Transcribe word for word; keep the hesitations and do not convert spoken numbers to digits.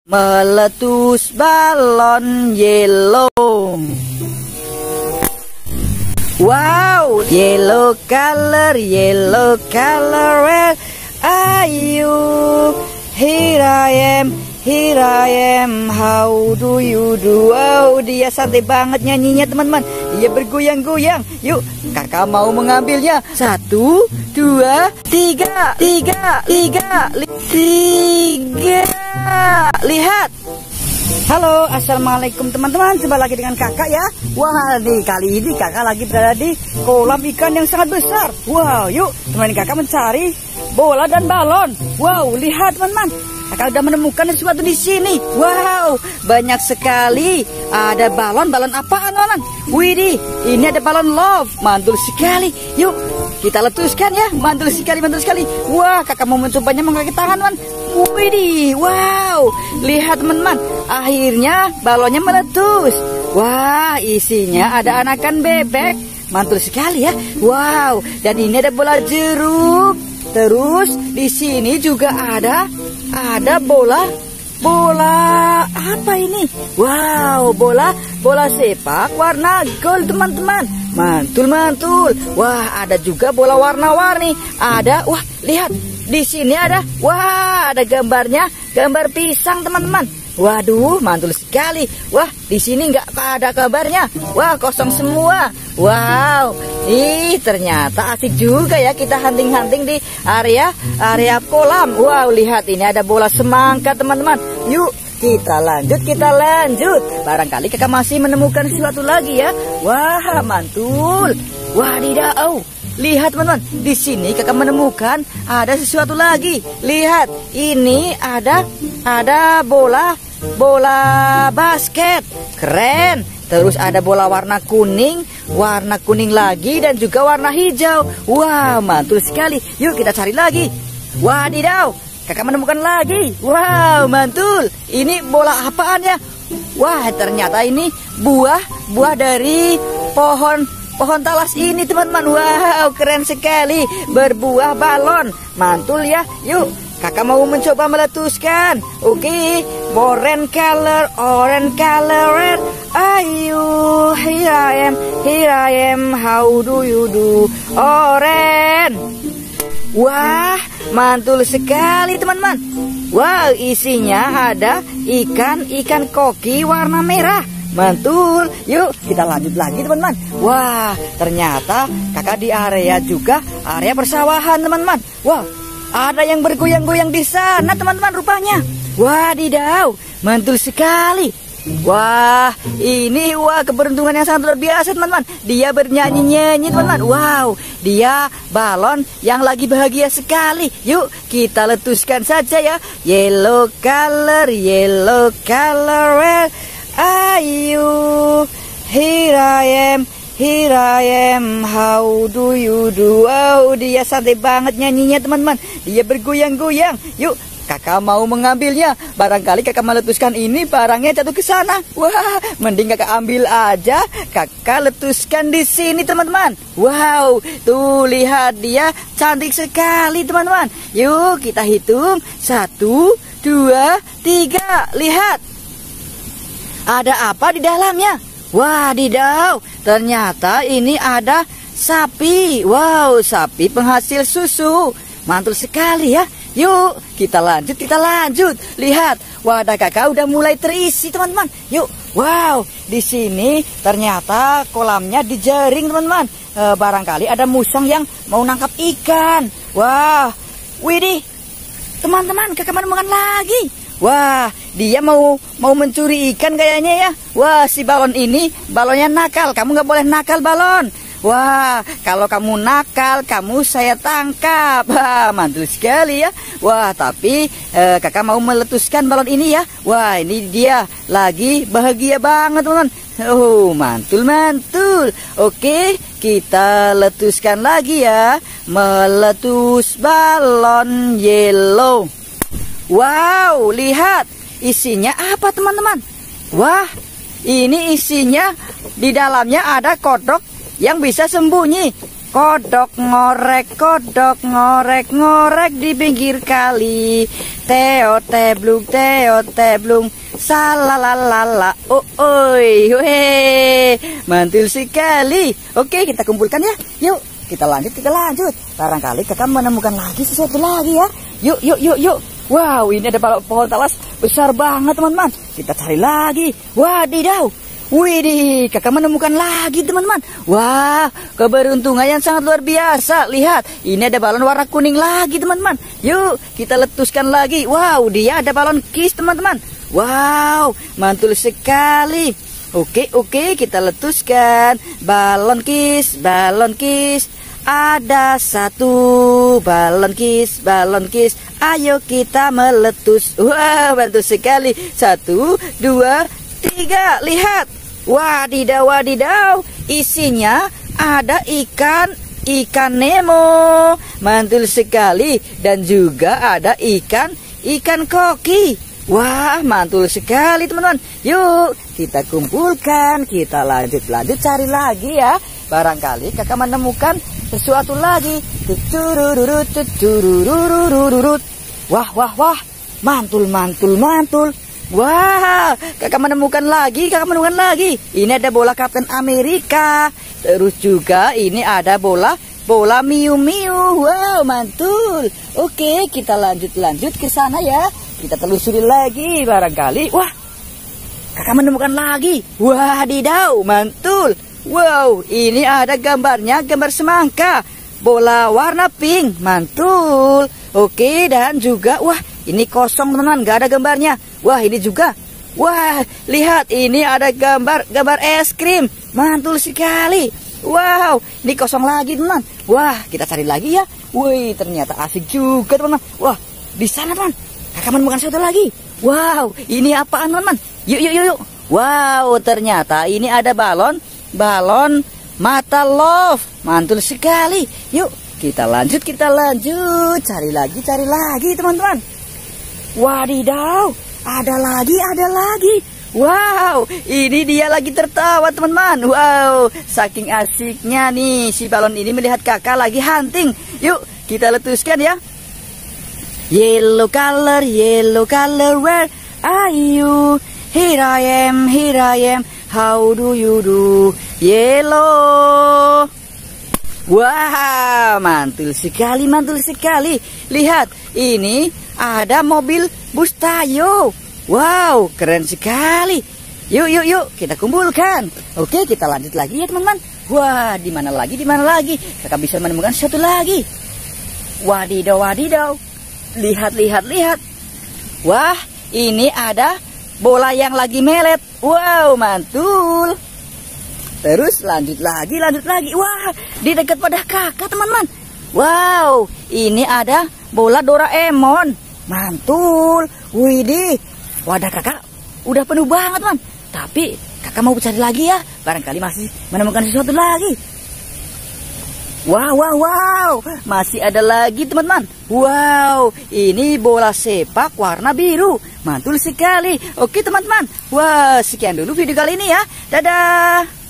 Meletus balon yellow. Wow, yellow color, yellow color. Where are you? Here I am, here I am. How do you do? Wow, dia santai banget nyanyinya teman-teman. Dia bergoyang-goyang. Yuk, kakak mau mengambilnya. Satu, dua, tiga, tiga, tiga, tiga. Lihat. Halo, assalamualaikum teman-teman. Jumpa lagi dengan kakak ya. Wah, nih kali ini kakak lagi berada di kolam ikan yang sangat besar. Wow, yuk teman kakak mencari bola dan balon. Wow, lihat teman-teman. Kakak udah menemukan sesuatu di sini. Wow, banyak sekali. Ada balon, balon apaan teman-teman? Widih, ini ada balon love. Mantul sekali. Yuk, kita letuskan ya. Mantul sekali, mantul sekali. Wah, kakak mau mencobanya menggunakan tangan teman. Widih, wow. Lihat teman-teman. Akhirnya balonnya meletus. Wah, isinya ada anakan bebek. Mantul sekali ya. Wow, dan ini ada bola jeruk. Terus di sini juga ada ada bola bola apa ini? Wow, bola bola sepak warna gold teman-teman. Mantul mantul. Wah, ada juga bola warna-warni. Ada, wah lihat di sini ada, wah ada gambarnya, gambar pisang teman-teman. Waduh, mantul sekali. Wah, di sini nggak ada kabarnya. Wah, kosong semua. Wow, ih ternyata asik juga ya kita hunting-hunting di area area kolam. Wow, lihat ini ada bola semangka teman-teman. Yuk kita lanjut, kita lanjut. Barangkali kakak masih menemukan sesuatu lagi ya. Wah, mantul. Wadidaw. Lihat teman-teman, di sini kakak menemukan ada sesuatu lagi. Lihat, ini ada ada bola bola basket. Keren. Terus ada bola warna kuning, warna kuning lagi dan juga warna hijau. Wow, mantul sekali. Yuk kita cari lagi. Wadidaw, kakak menemukan lagi. Wow, mantul. Ini bola apaan ya? Wah, ternyata ini buah buah dari pohon pohon talas ini teman-teman. Wow, keren sekali. Berbuah balon. Mantul ya. Yuk, kakak mau mencoba meletuskan. Oke, okay. Orange color, orange color. Red. Ayo, here I am, here I am. How do you do? Orange. Wah, mantul sekali teman-teman. Wow, isinya ada ikan-ikan koki warna merah. Mantul. Yuk kita lanjut lagi teman-teman. Wah, ternyata kakak di area juga area persawahan teman-teman. Wah, ada yang bergoyang-goyang di sana teman-teman rupanya. Wadidaw, mantul sekali. Wah, ini wah keberuntungan yang sangat luar biasa teman-teman. Dia bernyanyi-nyanyi teman-teman. Wow, dia balon yang lagi bahagia sekali. Yuk kita letuskan saja ya. Yellow color, yellow color. Where are you? Here I am, here I am. How do you do? Wow, dia santai banget nyanyinya teman-teman. Dia bergoyang-goyang. Yuk kakak mau mengambilnya. Barangkali kakak meletuskan ini barangnya jatuh ke sana. Wah, mending kakak ambil aja. Kakak letuskan di sini teman-teman. Wow, tuh lihat dia cantik sekali teman-teman. Yuk kita hitung. Satu, dua, tiga. Lihat. Ada apa di dalamnya? Wadidaw, ternyata ini ada sapi. Wow, sapi penghasil susu. Mantul sekali ya. Yuk kita lanjut, kita lanjut. Lihat, wadah kakak udah mulai terisi teman-teman. Yuk, wow, di sini ternyata kolamnya dijaring teman-teman. E, barangkali ada musang yang mau nangkap ikan. Wah, widih, teman-teman kakak menemukan lagi. Wah, dia mau mau mencuri ikan kayaknya ya. Wah, si balon ini balonnya nakal. Kamu nggak boleh nakal balon. Wah, kalau kamu nakal, kamu saya tangkap. Wah, mantul sekali ya. Wah, tapi eh, kakak mau meletuskan balon ini ya. Wah, ini dia lagi bahagia banget teman-teman. Oh, mantul mantul. Oke, kita letuskan lagi ya. Meletus balon yellow. Wow, lihat isinya apa teman-teman? Wah, ini isinya di dalamnya ada kodok yang bisa sembunyi. Kodok ngorek, kodok ngorek, ngorek di pinggir kali. Teo teblung, teo teblung, salalalala. Oh, oi, weh, mantul sekali. Oke, kita kumpulkan ya. Yuk, kita lanjut, kita lanjut. Barangkali kakak menemukan lagi sesuatu lagi ya. Yuk, yuk, yuk, yuk. Wow, ini ada pohon talas besar banget teman-teman. Kita cari lagi. Wadidaw. Widih, kakak menemukan lagi teman-teman. Wah, keberuntungan yang sangat luar biasa. Lihat, ini ada balon warna kuning lagi teman-teman. Yuk, kita letuskan lagi. Wow, dia ada balon kis teman-teman. Wow, mantul sekali. Oke, oke, kita letuskan. Balon kis, balon kis. Ada satu balon kis, balon kis. Ayo kita meletus. Wah, mantul sekali. Satu, dua, tiga. Lihat. Wadidaw, wadidaw. Isinya ada ikan, ikan Nemo. Mantul sekali. Dan juga ada ikan, ikan koki. Wah, mantul sekali teman-teman. Yuk, kita kumpulkan. Kita lanjut-lanjut cari lagi ya. Barangkali kakak menemukan sesuatu lagi. Wah, wah, wah. Mantul, mantul, mantul. Wah, kakak menemukan lagi, kakak menemukan lagi. Ini ada bola Kapten Amerika. Terus juga ini ada bola, bola Miu Miu. Wow, mantul. Oke, kita lanjut-lanjut ke sana ya. Kita telusuri lagi barangkali. Wah, kakak menemukan lagi. Wadidaw, mantul. Wow, ini ada gambarnya, gambar semangka. Bola warna pink, mantul. Oke, dan juga, wah, ini kosong teman-teman, gak ada gambarnya. Wah, ini juga. Wah, lihat, ini ada gambar, gambar es krim. Mantul sekali. Wow, ini kosong lagi teman-teman. Wah, kita cari lagi ya. Wih, ternyata asik juga teman-teman. Wah, di sana teman, kakak menemukan sesuatu lagi. Wow, ini apaan teman-teman? Yuk, yuk, yuk, yuk. Wow, ternyata ini ada balon. Balon mata love. Mantul sekali. Yuk, kita lanjut, kita lanjut. Cari lagi, cari lagi teman-teman. Wadidaw, ada lagi, ada lagi. Wow, ini dia lagi tertawa teman-teman. Wow, saking asiknya nih si balon ini melihat kakak lagi hunting. Yuk, kita letuskan ya. Yellow color, yellow color, where are you? Here I am, here I am. How do you do? Yellow. Wah, mantul sekali, mantul sekali. Lihat, ini ada mobil bus Tayo. Wow, keren sekali. Yuk, yuk, yuk, kita kumpulkan. Oke, kita lanjut lagi ya teman-teman. Wah, di mana lagi, di mana lagi? Kakak bisa menemukan satu lagi. Wadidaw, wadidaw. Lihat, lihat, lihat. Wah, ini ada bola yang lagi melet. Wow, mantul. Terus lanjut lagi, lanjut lagi. Wah, di dekat pada kakak teman-teman. Wow, ini ada bola Doraemon. Mantul. Widih, wadah kakak udah penuh banget man. Tapi kakak mau cari lagi ya. Barangkali masih menemukan sesuatu lagi. Wow, wow, wow. Masih ada lagi teman-teman. Wow, ini bola sepak warna biru. Mantul sekali. Oke teman-teman. Wah, sekian dulu video kali ini ya. Dadah.